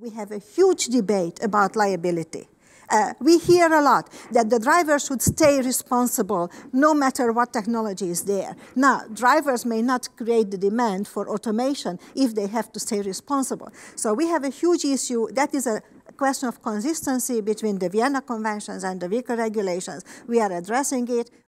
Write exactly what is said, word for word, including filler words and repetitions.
We have a huge debate about liability. Uh, we hear a lot that the driver should stay responsible no matter what technology is there. Now, drivers may not create the demand for automation if they have to stay responsible. So we have a huge issue. That is a question of consistency between the Vienna Conventions and the vehicle regulations. We are addressing it.